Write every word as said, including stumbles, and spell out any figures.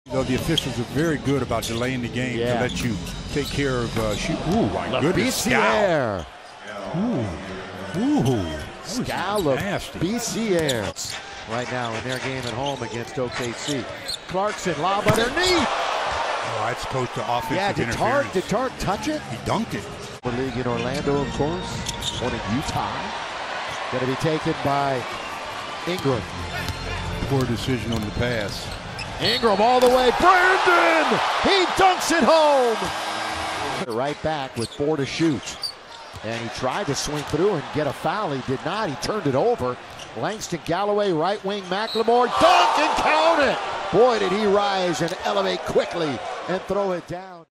You know, the officials are very good about delaying the game yeah. to let you take care of uh, shoot. Ooh, my goodness. Biciere. Ooh. Ooh. Scallop Biciere. Right now in their game at home against O K C. Clarkson, lob underneath. Oh, that's coached the offensive Yeah, did interference. Tark, did Tark touch it? He dunked it. For league in Orlando, of course. One in Utah. Going to be taken by Ingram. Poor decision on the pass. Ingram all the way. Brandon! He dunks it home! Right back with four to shoot. And he tried to swing through and get a foul. He did not. He turned it over. Langston Galloway, right wing, McLemore, dunk and count it! Boy, did he rise and elevate quickly and throw it down.